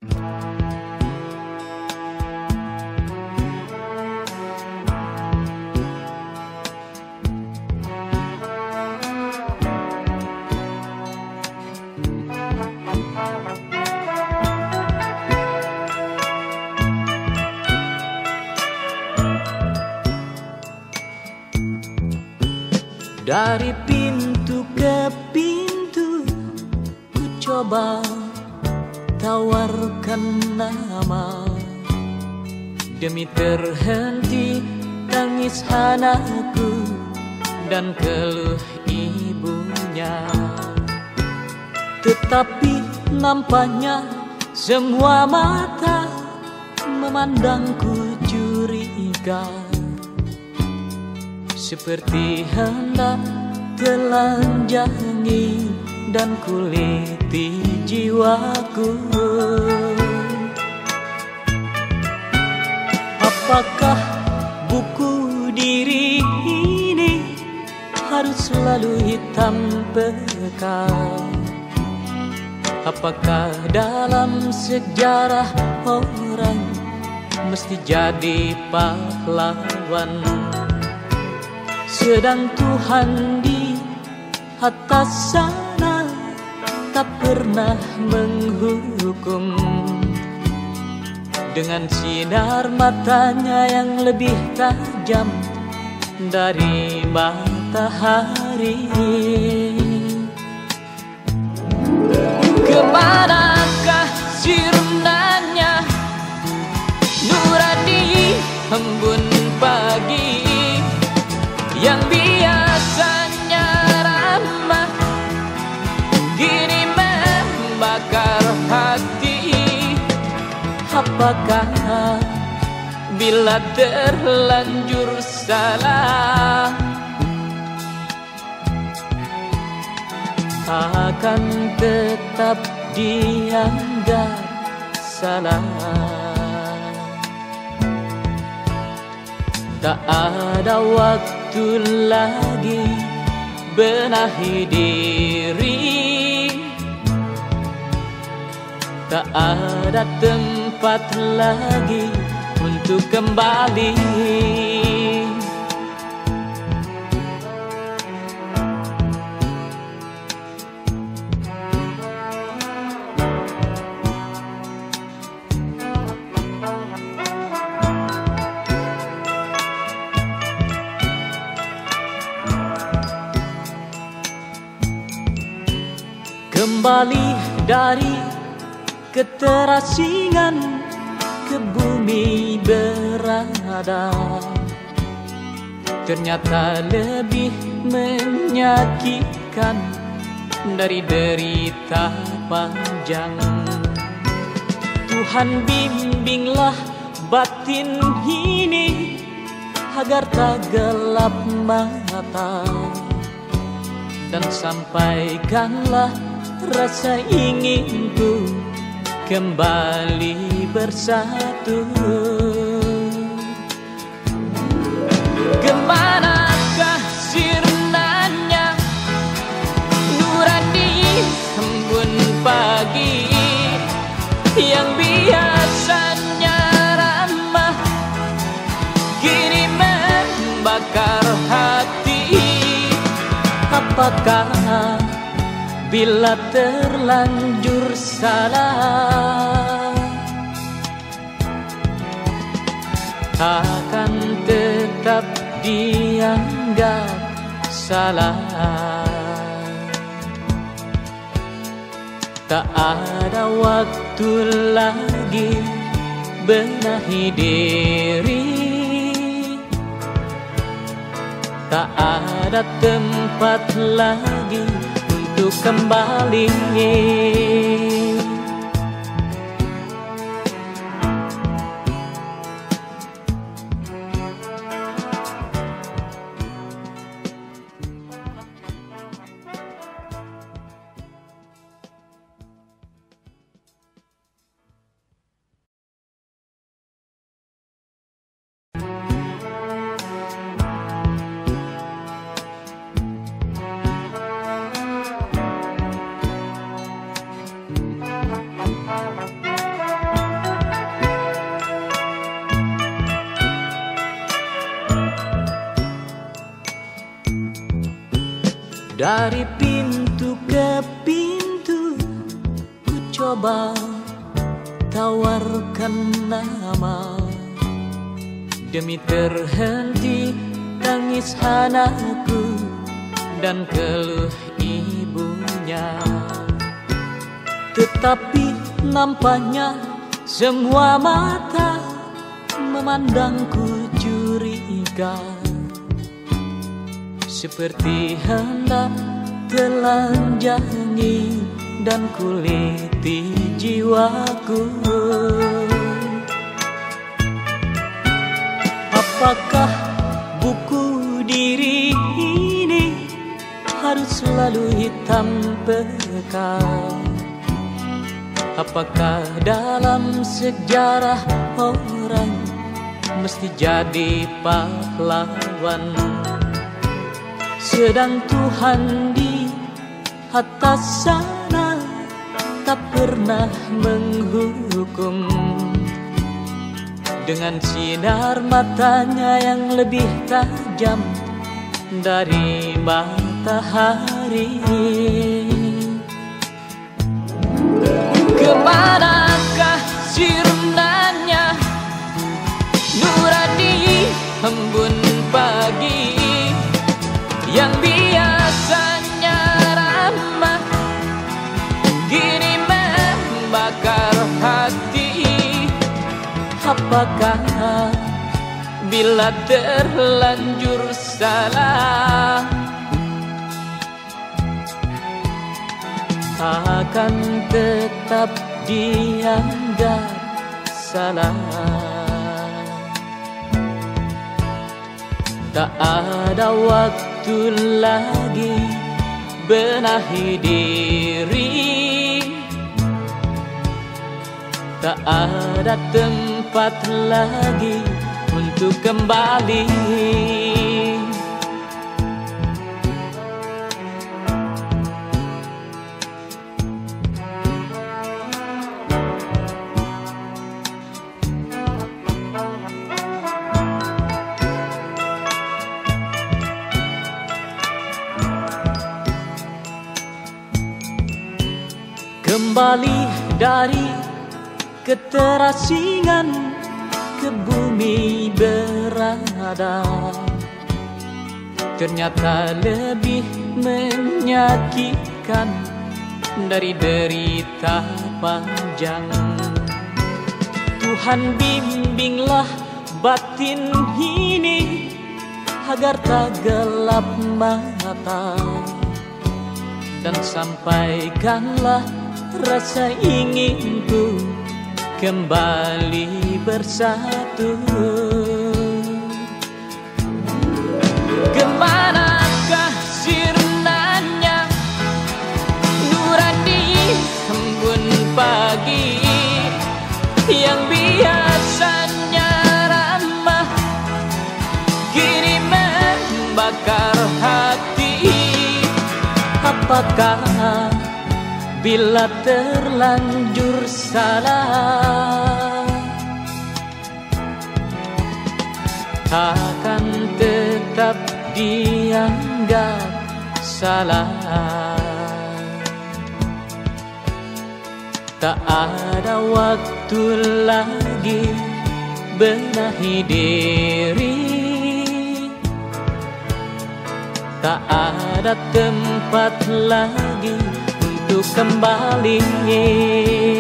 Dari pintu ke pintu ku coba tawarkan nama, demi terhenti tangis anakku dan keluh ibunya. Tetapi nampaknya semua mata memandangku curiga, seperti hendak telanjangi dan kuliti jiwaku. Apakah buku diri ini harus selalu hitam pekat? Apakah dalam sejarah orang mesti jadi pahlawan? Sedang Tuhan di atas sana tak pernah menghukum, dengan sinar matanya yang lebih tajam dari matahari. Kemanakah sirnanya nurani embun pagi yang biasanya ramah, kini membakar hati? Apakah bila terlanjur salah akan tetap dianggap salah? Tak ada waktu lagi benahi diri, tak ada tempat lagi untuk kembali. Kembali dari keterasingan ke bumi berada, ternyata lebih menyakitkan dari derita panjang. Tuhan bimbinglah batin ini agar tak gelap mata, dan sampaikanlah rasa inginku kembali bersatu. Kemanakah sirnanya nurani embun pagi yang biasanya ramah, kini membakar hati? Apakah bila terlanjur salah akan tetap dianggap salah? Tak ada waktu lagi benahi diri, tak ada tempat lagi untuk kembali. Dari pintu ke pintu ku coba tawarkan nama, demi terhenti tangis anakku dan keluh ibunya. Tetapi nampaknya semua mata memandangku curiga, seperti hendak telanjangi dan kuliti jiwaku. Apakah buku diri ini harus selalu hitam pekat? Apakah dalam sejarah orang mesti jadi pahlawan? Sedang Tuhan di atas sana tak pernah menghukum, dengan sinar matanya yang lebih tajam dari matahari. Kemanakah sirnanya nurani embun pagi yang biasanya ramah, kini membakar hati? Apakah bila terlanjur salah akan tetap dianggap salah? Tak ada waktu lagi benahi diri, tak ada tempat lagi untuk kembali. Kembali dari keterasingan ke bumi berada, ternyata lebih menyakitkan dari derita panjang. Tuhan bimbinglah batin ini agar tak gelap mata, dan sampaikanlah rasa inginku kembali bersatu. Kemanakah sirnanya nurani embun pagi yang biasanya ramah, kini membakar hati? Apakah bila terlanjur salah akan tetap dianggap salah? Tak ada waktu lagi benahi diri, tak ada tempat lagi untuk kembali.